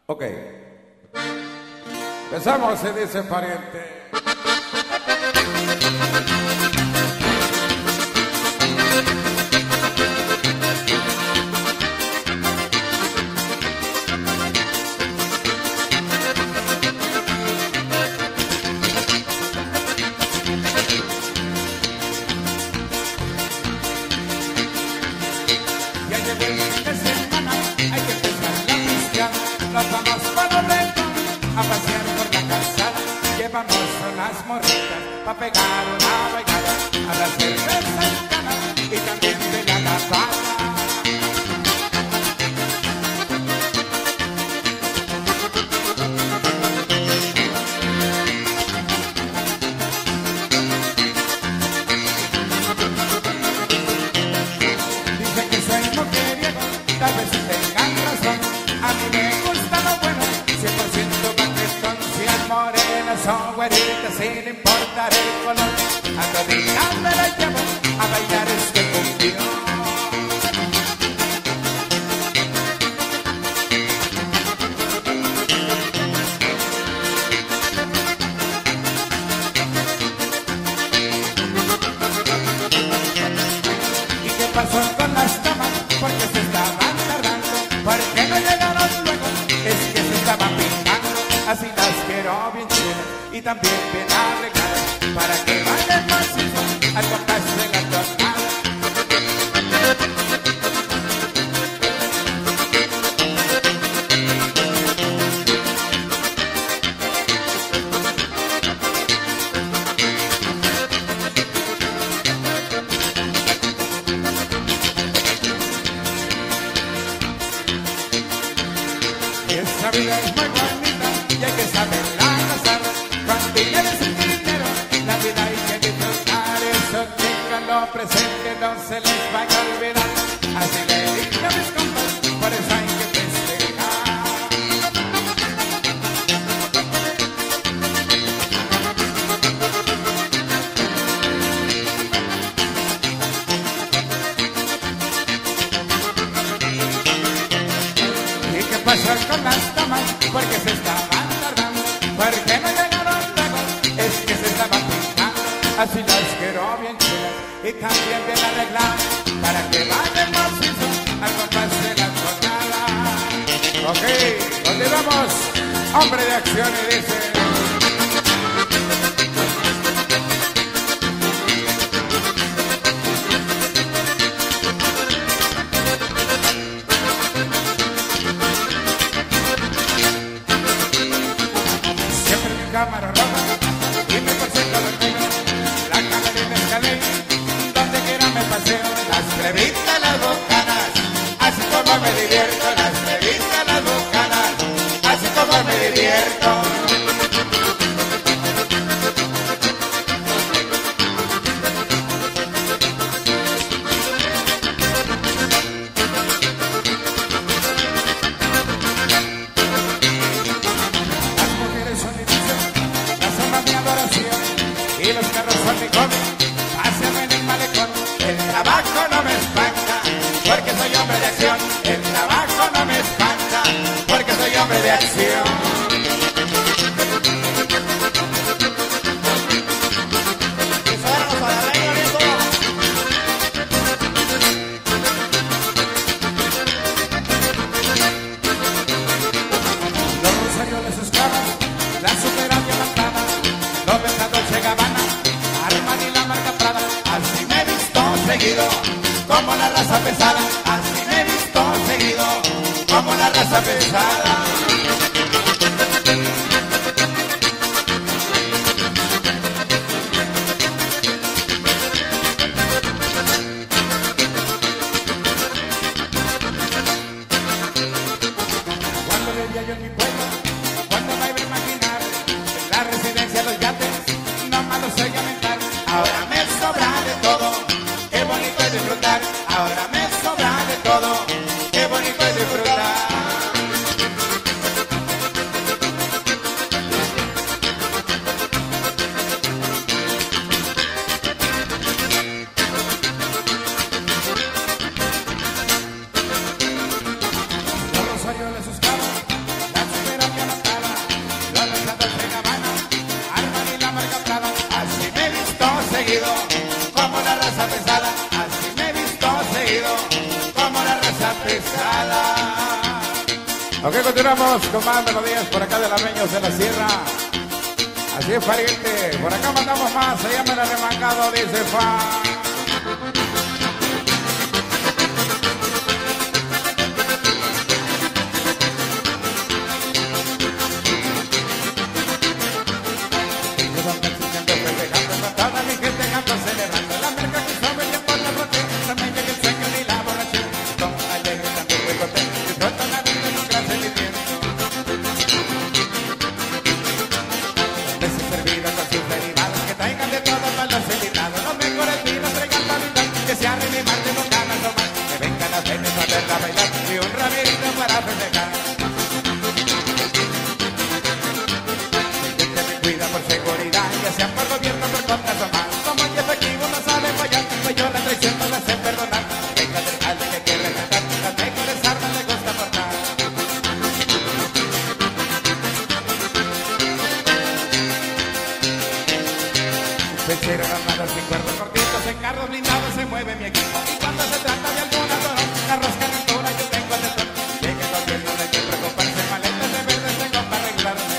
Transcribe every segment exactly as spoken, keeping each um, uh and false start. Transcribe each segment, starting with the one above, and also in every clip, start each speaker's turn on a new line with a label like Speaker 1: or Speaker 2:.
Speaker 1: Ok. Empezamos, se dice pariente.
Speaker 2: Ya llegó el fin de semana, hay que empezar la música. Nos vamos para Obregón a pasear por la calzada. Llevamos unas morritas pa' pegar una bailada, a la cerveza en cana y también de la lavada. Dicen que soy mujeriego, tal vez tengan razón. A mí me gusta lo bueno, cien por ciento baquetón. Si las morenas son güeritas, sin importar el color, a toditas me las llevo a bailar este cumbión. ¿Y qué pasó con las damas? Porque se estaban tardando. ¿Por qué no llegaron luego? Es que se estaban pintando. Así las quiero bien chulas y también bien arregladas, para que bailen macizo al compás de la tornada. Esta vida es muy bonita y hay que saberla gozar. Con dinero y sin dinero, la vida hay que disfrutar. Eso ténganlo presente, no se les vaya a olvidar. Así le dije a mis compas, por eso hay que festejar. ¿Y qué pasó con las damas? Porque se estaban tardando. ¿Por qué no llegaron luego? Es que se estaban pintando. Así las quiero bien chulas y también bien arregladas, para que vayan macizo al compás de la jornada.
Speaker 1: Ok, ¿dónde vamos? Hombre de acción y dice.
Speaker 2: Siempre mi cámara roja y me presento los negros. La camarina escalé, donde quiera me paseo. Las revistas, las bocanas, así como me divierto. Las revistas, las bocanas, así como me divierto. Las mujeres son mi vicio, las son mi adoración, y los carros son mi hobby. Pásenme en el malecón. El trabajo no me espanta, porque soy hombre de acción. El trabajo no me espanta, porque soy hombre de acción. Los rosarioles esclavas, la superan diamantada, los besados de Gabbana, Armani y la marca Prada. Así me he visto seguido, como la raza pesada. Así me he visto seguido, como la raza pesada. Cuando vivía yo en mi pueblo, cuando me iba a imaginar, en la residencia los yates, no más los oía mentar. Ahora me sobra de todo, qué bonito es disfrutar. Ahora me sobra de todo, qué bonito es disfrutar. pesada.
Speaker 1: Ok, continuamos con más melodías por acá de las Leños de la Sierra. Así es, pariente. Por acá mandamos más. Se llama el arremangado, dice Fa.
Speaker 2: Pechero armado sin cuerpos cortitos, en carros blindados se mueve mi equipo. Y cuando se trata de alguna zona, la rosca en altura yo tengo de todo. Llegue corriendo, no hay que preocuparse, maletas de verdes tengo para arreglarme.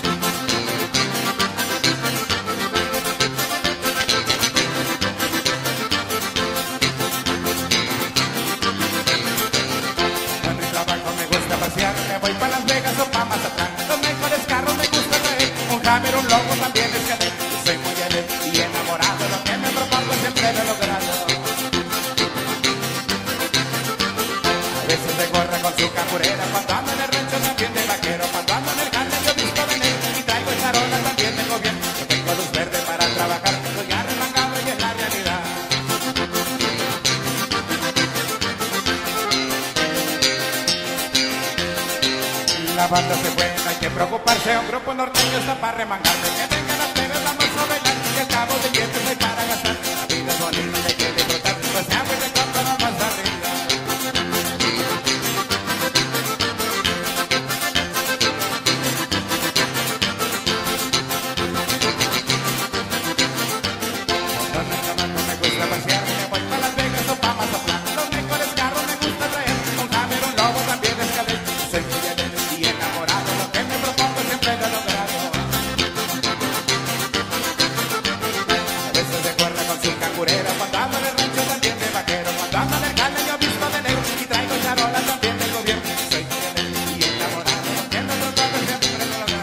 Speaker 2: En mi trabajo me gusta pasear, me voy para Las Vegas o para Mazatlán. Los mejores carros me gusta traer, un Hammer, un Lobo también es cadet. Soy muy alegre y enamorado, lo que me propongo siempre lo he logrado. A veces se corre con su camburera, cuando ando en el rancho también de vaquero, cuando ando en el jale yo visto de negro y traigo charola también tengo bien. Yo tengo luz verde para trabajar, soy arremangado y es la realidad. La banda se fue, no hay que preocuparse, un grupo norteño está para remangarse. Que vengan las plebes, vamos a bailar, y al cabo de dientes hay para gastar. La vida es bonita, hay que disfrutar, pues se agua y de copa vamos arriba. Cuando en el trabajo me gusta pasear, me voy para Las Vegas o para Mazatlán. Los mejores carros me gusta traer, un Hammer, un Lobo también es cadet. Soy muy alegre y enamorado, lo que me propongo siempre lo he logrado. A veces se corre con su cangurera, cuando ando en el rancho también de vaquero, cuando ando en el jale yo visto de negro y traigo charola también del gobierno. Soy muy alegre y enamorado, lo que me propongo siempre lo he logrado.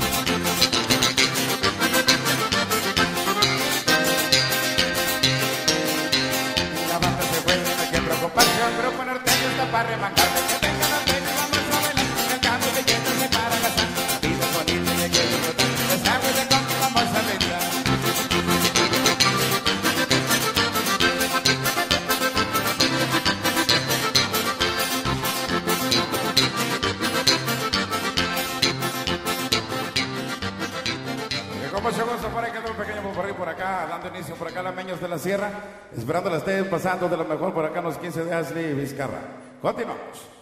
Speaker 2: La banda se fue, no hay que preocuparse, el grupo norteño está para remangarse. Que vengan las veces, vamos a bailar, el cambio de lleno se para gastar. La vida es bonita y hay que disfrutar, pues agua y de copa vamos a brindar.
Speaker 1: Con mucho gusto, por ahí quedó un pequeño popurrí por acá, dando inicio por acá a las Leños de la Sierra. Esperando la estén pasando de lo mejor por acá en los quince de Ashley Vizcarra. Continuamos.